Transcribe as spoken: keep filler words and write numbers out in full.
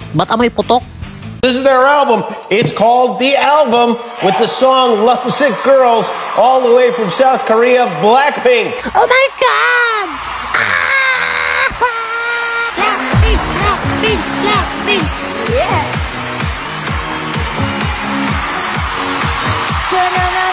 Ba't amoy putok? This is their album. It's called The Album, with the song Lovesick Girls, all the way from South Korea, Blackpink. Oh my God! Blackpink, Blackpink, Blackpink. Yeah.